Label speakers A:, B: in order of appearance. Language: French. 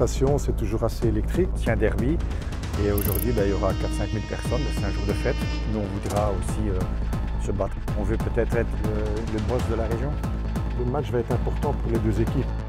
A: l'alimentation, c'est toujours assez électrique.
B: C'est un derby et aujourd'hui il y aura 4-5 000 personnes, c'est un jour de fête. Nous on voudra aussi se battre. On veut peut-être être le boss de la région.
A: Le match va être important pour les deux équipes.